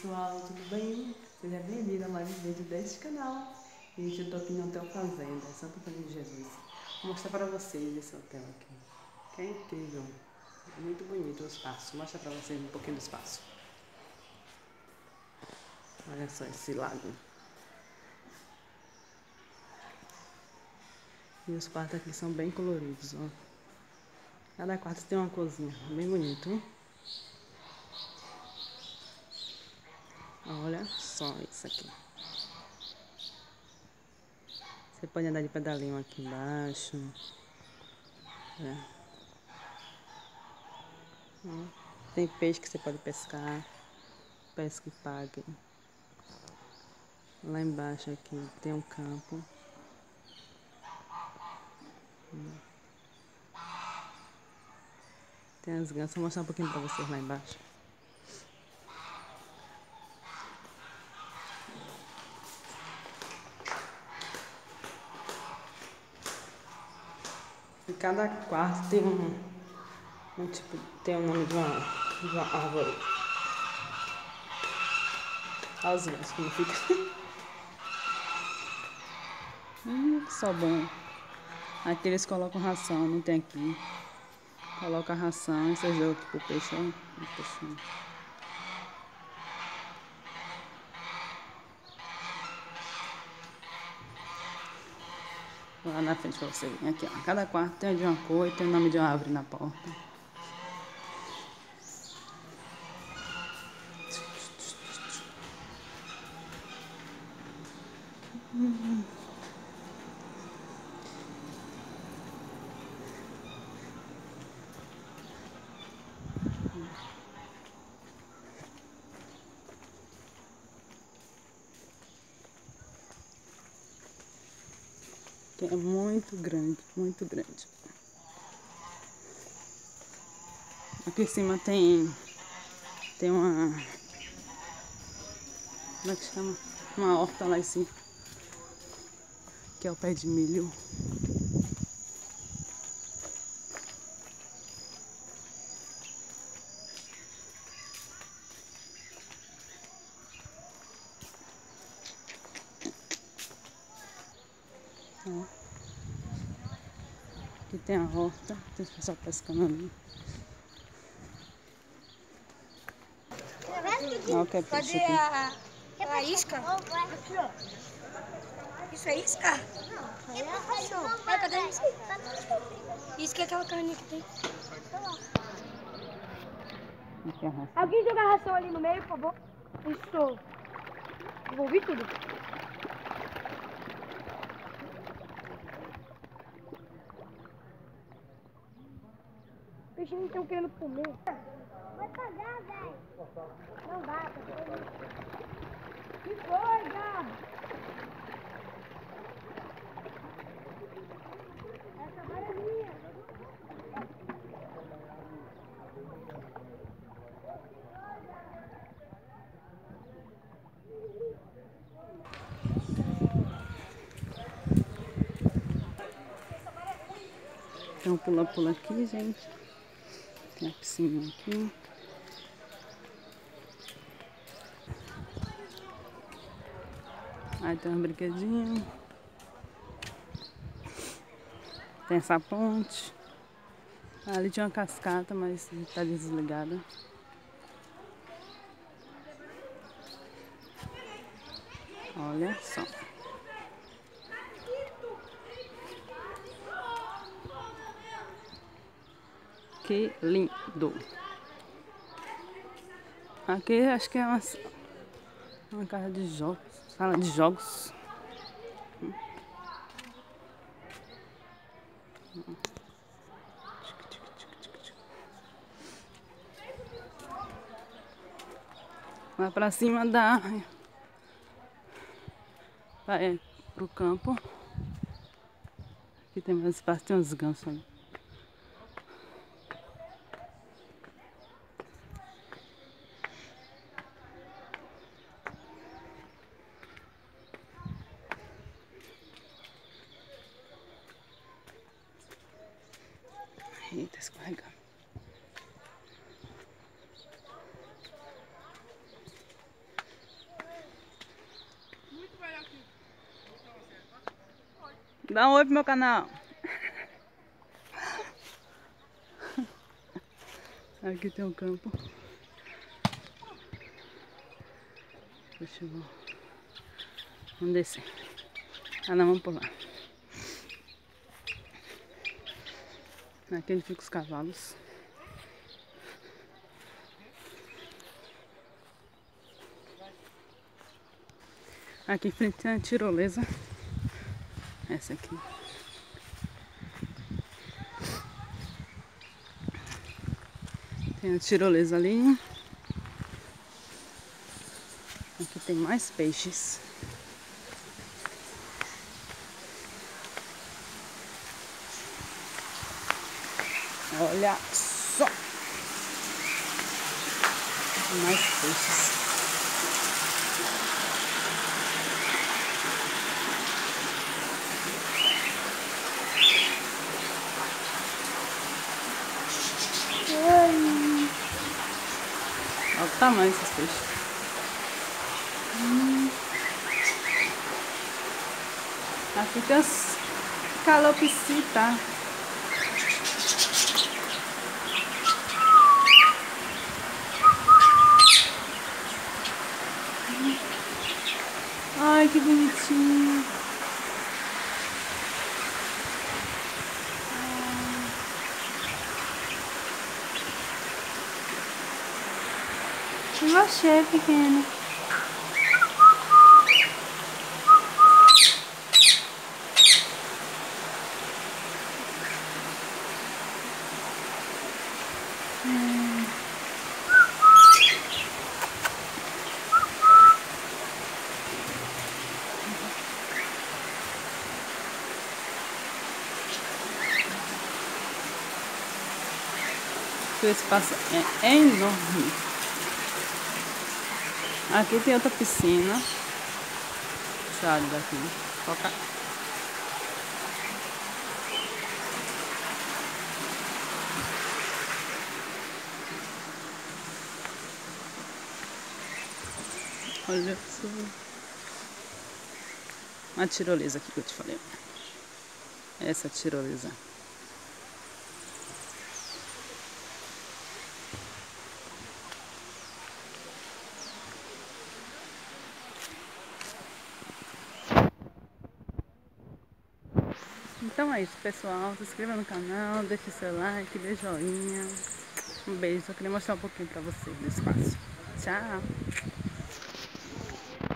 pessoal, tudo bem? Seja bem-vindo a mais um vídeo deste canal. Gente, eu tô aqui no Hotel Fazenda, Santo Antônio de Jesus. Vou mostrar para vocês esse hotel aqui, que é incrível, é muito bonito o espaço. Vou mostrar para vocês um pouquinho do espaço. Olha só esse lago. E os quartos aqui são bem coloridos, ó. Cada quarto tem uma cozinha, bem bonito, hein? Olha só isso aqui. Você pode andar de pedalinho aqui embaixo. Tem peixe que você pode pescar. Pesca e pague. Lá embaixo aqui tem um campo. Tem as gansas. Vou mostrar um pouquinho pra vocês lá embaixo. E cada quarto tem um tipo, tem o nome de uma árvore. Olha os gansas como fica. Que só bom. Aqui eles colocam ração, não tem aqui. Coloca a ração e vocês dão aqui pro peixe, ó. O peixinho. Lá na frente pra você ver. Aqui, ó. Cada quarto tem de uma cor e tem o nome de uma árvore na porta. Que é muito grande, muito grande. Aqui em cima tem uma, como é que chama? Uma horta lá em cima, que é o pé de milho. Ó. Aqui tem a horta, tem o pessoal pescando ali. Olha que é peixe aqui. Cadê a isca? Isso é isca? Não. Cadê a isca? Isca é aquela carninha que tem. Aqui é a raça. Alguém joga a ração ali no meio, por favor? Isso. Envolvi tudo. Os peixinhos estão querendo comer. Vai pagar, velho. Não dá, tá vendo? Que foi, Gabo? Essa vara é minha. Tem um pula-pula aqui, gente. Tem a piscina aqui. Aí tem um brinquedinho. Tem essa ponte. Ali tinha uma cascata, mas tá desligada. Olha só. Que lindo. Aqui acho que é uma casa de jogos. Sala de jogos. Lá pra cima dá pro campo. Aqui tem mais espaço, tem uns gansos ali. Eita, escorregando. Dá um oi pro meu canal. Aqui tem um campo. Deixa eu... Vamos descer. Ah, não, vamos pular. Aqui onde ficam os cavalos. Aqui em frente tem a tirolesa. Essa aqui. Tem a tirolesa ali. Aqui tem mais peixes. Olha só! Mais peixes. Olha o tamanho desses peixes. Aqui tem as calopsitas. Ai, que bonitinho. Eu achei pequeno. O espaço é enorme. Aqui tem outra piscina. Deixa eu olhar daqui. Foca. Olha só. A tirolesa aqui que eu te falei. Essa tirolesa. Então é isso, pessoal. Se inscreva no canal, deixe seu like, dê joinha. Um beijo. Só queria mostrar um pouquinho pra vocês do espaço. Tchau!